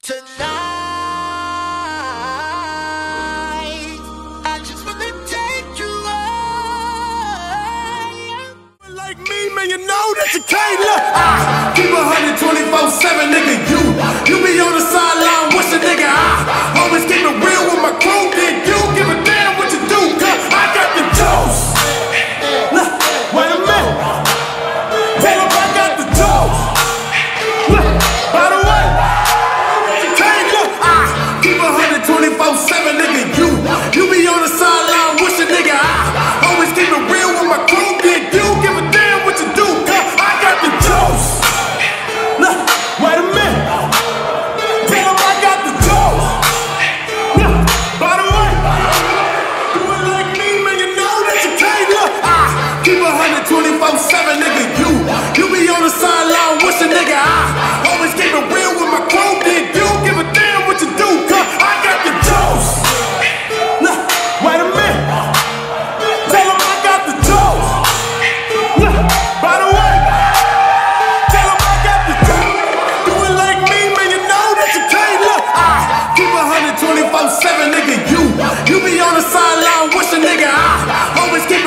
Tonight, I just wanna take you high. Like me, man, you know that you can't look. I keep 124/7, nigga. You be on the sideline, what's the nigga? I always keep it real with my crew. Then you give a damn what you do, cause I got the juice. Nah, wait a minute. Tell them I got the juice. By the way, you can't look. I keep 124/7, nigga. You be on the sideline, what's the nigga? I always keep it real with my crew. Then you give a damn what you do, cause I got the juice. Nah, wait a minute. Tell them I got the juice. Nah, by the way, do it like me, man, you know that you can't look. I keep 124/7, nigga. You be on the sideline, what's the nigga? I always keep it real with my crew. Then you give a damn what you do, cause I got the juice. Nah, wait a minute. Tell them I got the juice. Nah, by the way, tell them I got the juice. Do it like me, man, you know that you can't look. I keep 124/7, nigga. You be on the sideline, what's the nigga? I always keep